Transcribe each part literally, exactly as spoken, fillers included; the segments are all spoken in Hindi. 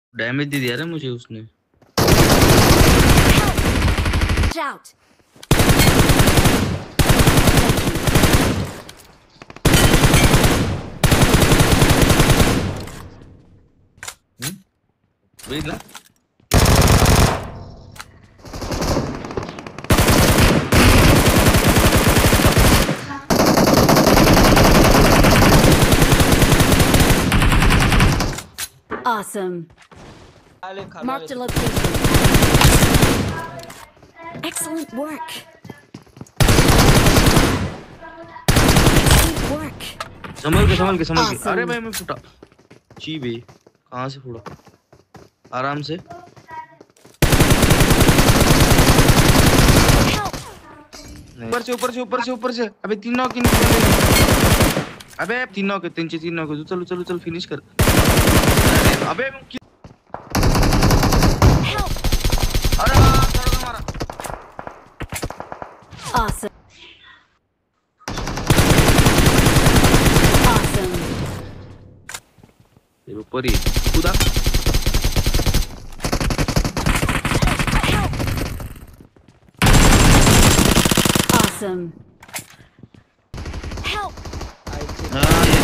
डैमेज दे दिया रे मुझे उसने। Out. वेट ला Awesome. Marked a location. Excellent work. Excellent work. संभल के संभल के संभल के। Awesome. अरे भाई मैं फुटा ची बे कहाँ से फुटा आराम से। ऊपर से ऊपर से ऊपर से ऊपर से अबे तीनों की अबे तीनों के तीन से तीनों के चलो चलो चलो फिनिश कर। अबे अरे मारा। Awesome. Awesome. ये ऊपर ही कूदा। Awesome. Help. हाँ ये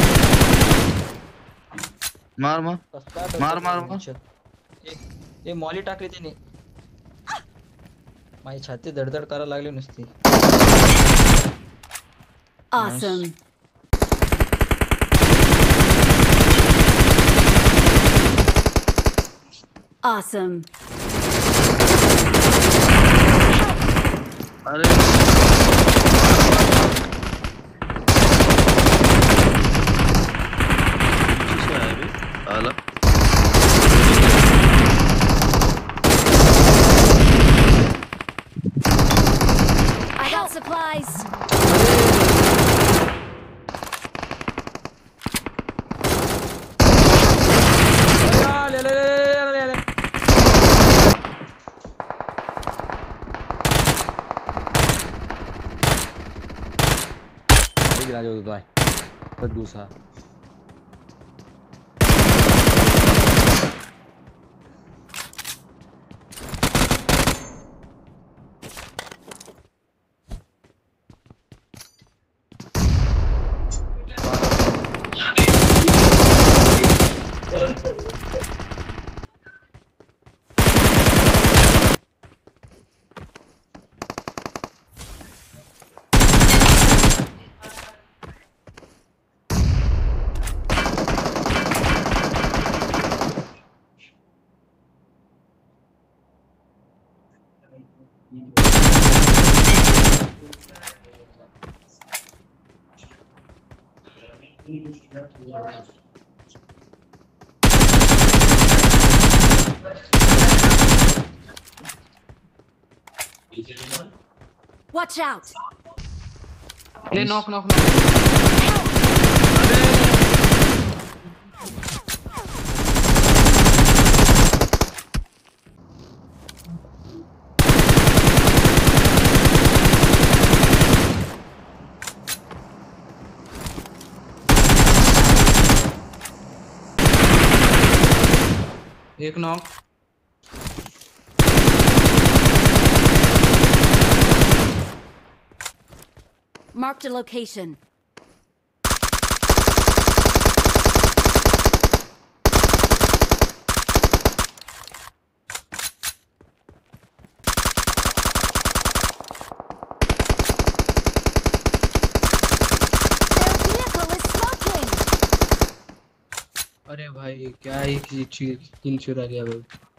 मार मार मार मार मार। ये ये मॉली टाकली त्याने माझी छाती धडधड करायला लागली नुसती। Awesome. Awesome. अरे किसका है बे आला I got supplies. ले ले ले ले ले गिरा जो तो है पर दूसरा Watch out. ले नॉक नॉक नॉक एक knock Marked a location. Their vehicle is smoking. अरे भाई क्या ही किल चुरा लिया भाई।